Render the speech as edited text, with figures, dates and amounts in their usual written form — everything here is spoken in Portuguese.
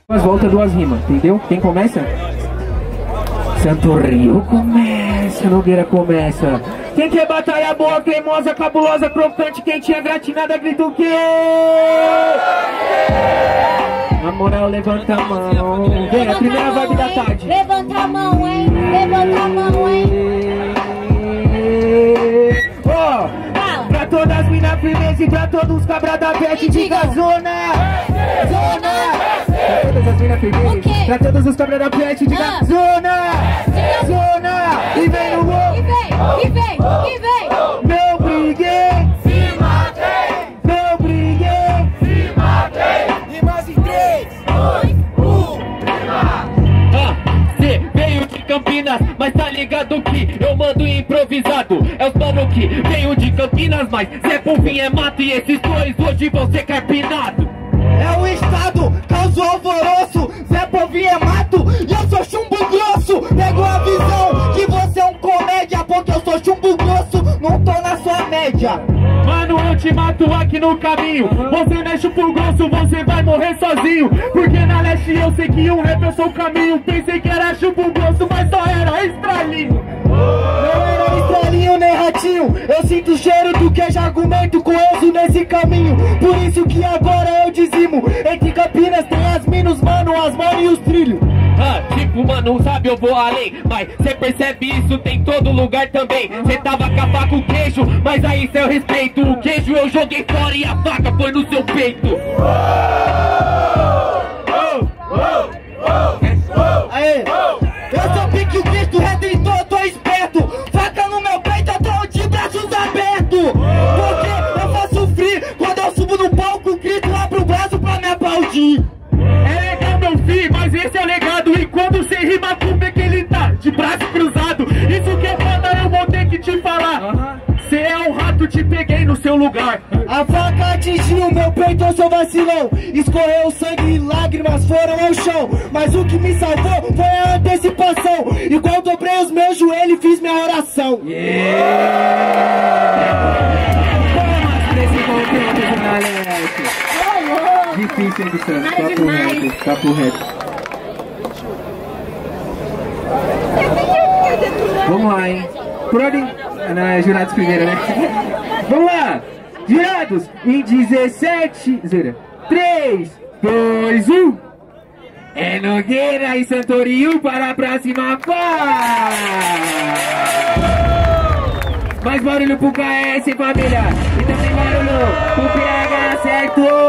Duas voltas, duas rimas, entendeu? Quem começa? Santo Rio começa, Nogueira começa. Quem quer batalha boa, cremosa, cabulosa, crocante, quentinha, gratinada, grita o quê? Na moral, levanta a mão. Vem, a primeira vibe da tarde. Levanta a mão, hein? Levanta a mão, hein? Pra todas as minas firmes e pra todos os cabra da peste, diga zona! Zona! Pra todas as minas firmes, pra todos os cabra da peste, diga zona! Zona! E vem no gol! E vem! Não briguei! Se matei! Não briguei! Se matei! E mais em 3, 2, 1, rima! Cê veio de Campinas, mas tá ligado que eu mando improvisado. É os mano que veio de Campinas, mas Zé Povinho é mato e esses dois hoje vão ser carpinados. É o estado, causou alvoroço. Zé Povinho é mato e eu sou chumbo grosso. Pegou a visão que você é um comédia, porque eu sou chumbo grosso, não tô na sua média. Mano, eu te mato aqui no caminho. Você não é chumbo grosso, você vai morrer sozinho. Porque na leste eu sei que um rap eu sou o caminho. Pensei que era chumbo grosso, mas só era estralinho. Não era estralinho nem ratinho. Eu sinto o cheiro do queijo, argumento coeso nesse caminho. Por isso que agora eu dizimo. Entre Campinas tem as minas, mano, as mãos e os trilhos. Tipo, mano, sabe, eu vou além. Mas cê percebe isso, tem todo lugar também. Cê tava com a faca o queijo, mas aí cê eu respeito. O queijo eu joguei fora e a faca foi no seu peito. Aê, eu sou pique o Cristo Redentor, tô esperto. Faca no meu peito, eu tô de braços abertos. Porque eu faço free, quando eu subo no palco, grito, abro o braço pra me aplaudir. É legal, meu filho, mas esse é o legado. E quando cê rima com é que ele tá de braço cruzado. Isso que é foda, eu vou ter que te falar. Cê é um rato, te peguei no seu lugar. A faca atingiu meu peito, eu sou vacilão. Escorreu sangue e lágrimas foram ao chão. Mas o que me salvou foi a antecipação. E quando dobrei os meus joelhos, fiz minha oração. Difícil, hein, Santos? Papo reto. Vamos lá, hein? Por ordem... Não, é jurados primeiro, né? Vamos lá! Jurados, em 17... 3, 2, 1... É Nogueira e Santo Rio para a próxima pá! Mais barulho pro KS, família! E também barulho pro PH, certo?